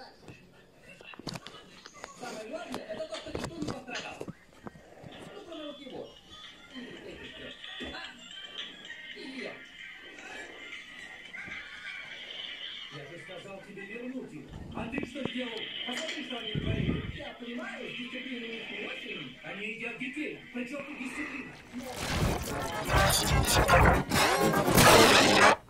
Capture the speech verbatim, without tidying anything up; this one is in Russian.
Самое главное, это то, что никто не пострадал. Ну, кроме вот его. И этих трех. А? И ее. Я же сказал тебе вернуть их. А ты что сделал? Посмотри, что они творили. Я понимаю, дисциплина у них не очень. Они едят детей. Причем тут дисциплина? Klasky Csupo.